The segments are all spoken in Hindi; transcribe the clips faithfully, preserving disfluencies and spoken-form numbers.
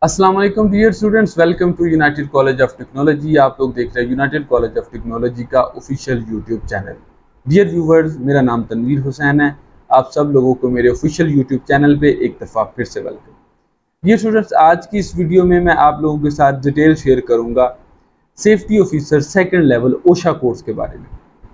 अस्सलाम वालेकुम dear students, welcome to United College of Technology. आप लोग देख रहे हैं यूनाइटेड कॉलेज ऑफ टेक्नोलॉजी का official YouTube channel. Dear viewers, मेरा नाम तनवीर हुसैन है। आप सब लोगों को मेरे ऑफिशियल यूट्यूब चैनल पे एक दफ़ा फिर से वेलकम। डियर स्टूडेंट्स, आज की इस वीडियो में मैं आप लोगों के साथ डिटेल शेयर करूँगा safety officer second level OSHA course के बारे में।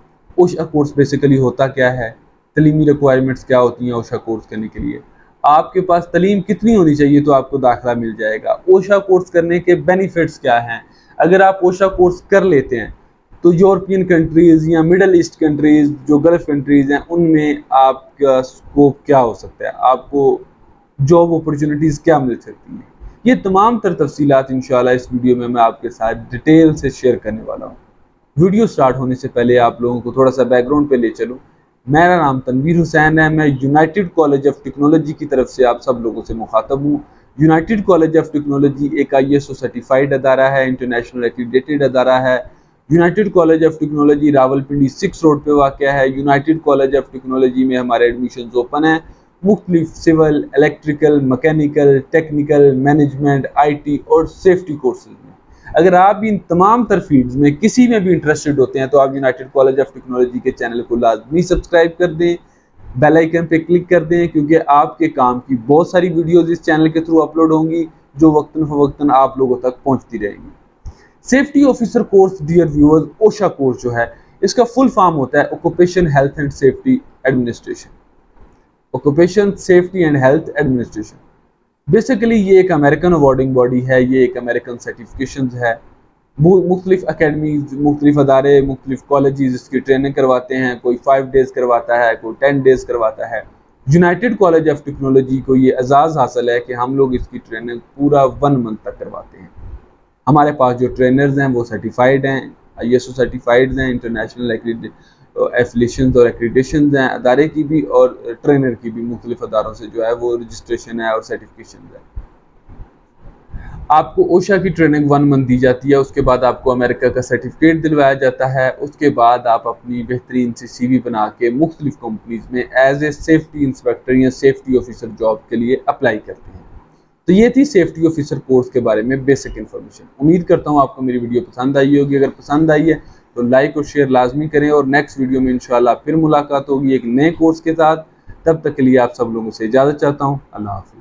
ओशा कोर्स बेसिकली होता क्या है, तलीमी रिक्वायरमेंट्स क्या होती हैं ओशा कोर्स करने के लिए, आपके पास तलीम कितनी होनी चाहिए तो आपको दाखिला मिल जाएगा, ओशा कोर्स करने के बेनिफिट्स क्या हैं, अगर आप ओशा कोर्स कर लेते हैं तो यूरोपियन कंट्रीज़ या मिडल ईस्ट कंट्रीज़ जो गल्फ़ कंट्रीज़ हैं उनमें आपका स्कोप क्या हो सकता है, आपको जॉब अपॉर्चुनिटीज़ क्या मिल सकती हैं। ये तमाम तर तफसीलात इंशाल्लाह इस वीडियो में मैं आपके साथ डिटेल से शेयर करने वाला हूँ। वीडियो स्टार्ट होने से पहले आप लोगों को थोड़ा सा बैकग्राउंड पे ले चलूँ। मेरा नाम तनवीर हुसैन है, मैं यूनाइटेड कॉलेज ऑफ टेक्नोलॉजी की तरफ से आप सब लोगों से मुखातब हूँ। यूनाइटेड कॉलेज ऑफ टेक्नोलॉजी एक आई एस ओ सर्टिफाइड अदारा है, इंटरनेशनल एक्रीडेटेड अदारा है। United College of Technology Rawalpindi six road पे वाक़या है। यूनाइटेड कॉलेज ऑफ टेक्नोलॉजी में हमारे एडमिशन ओपन है मुख्तलिफ civil, electrical, mechanical, technical, management, I T और सेफ्टी कोर्सेज में। अगर आप भी इन तमाम तर फील्ड्स में किसी में भी इंटरेस्टेड होते हैं तो आप यूनाइटेड कॉलेज ऑफ टेक्नोलॉजी के चैनल को लाजमी सब्सक्राइब कर दें, बेल आइकन पे क्लिक कर दें, क्योंकि आपके काम की बहुत सारी वीडियोस इस चैनल के थ्रू अपलोड होंगी जो वक्तन फवक्तन आप लोगों तक पहुंचती रहेंगी। Safety officer course dear viewers, OSHA course जो है इसका फुल फॉर्म होता है occupation health and safety administration. Occupation safety and health administration basically ये एक अमेरिकन अवार्डिंग बॉडी है, ये एक अमेरिकन सर्टिफिकेशन है। मुख्तलिफ अकेडमीज, मुख्तलिफ अदारे, मुख्तलिफ कॉलेजेस इसकी ट्रेनिंग करवाते हैं। कोई फाइव डेज़ करवाता है, कोई टेन डेज़ करवाता है। यूनाइटेड कॉलेज ऑफ टेक्नोलॉजी को ये एजाज़ हासिल है कि हम लोग इसकी ट्रेनिंग पूरा वन मंथ तक करवाते हैं। हमारे पास जो ट्रेनर्स हैं वो सर्टिफाइड हैं, आई एस ओ सर्टिफाइड हैं, इंटरनेशनल एफिलिएशंस और एक्रीडेशंस हैं अदारे की भी और ट्रेनर की भी। मुख्तलिफ अदारों से जो है वो रजिस्ट्रेशन है और सर्टिफिकेशन है। आपको ओशा की ट्रेनिंग वन मंथ दी जाती है, उसके बाद आपको अमेरिका का सर्टिफिकेट दिलवाया जाता है। उसके बाद आप अपनी बेहतरीन सी सी वी बना के मुख्तलिफ कंपनीज में एज ए सेफ्टी इंस्पेक्टर या सेफ्टी ऑफिसर जॉब के लिए अप्लाई करते हैं। तो ये थी सेफ्टी ऑफिसर कोर्स के बारे में बेसिक इन्फॉर्मेशन। उम्मीद करता हूँ आपको मेरी वीडियो पसंद आई होगी। अगर पसंद आई है तो लाइक और शेयर लाजमी करें और नेक्स्ट वीडियो में इंशाल्लाह फिर मुलाकात होगी एक नए कोर्स के साथ। तब तक के लिए आप सब लोगों से इजाज़त चाहता हूँ। अल्लाह हाफ़िज़।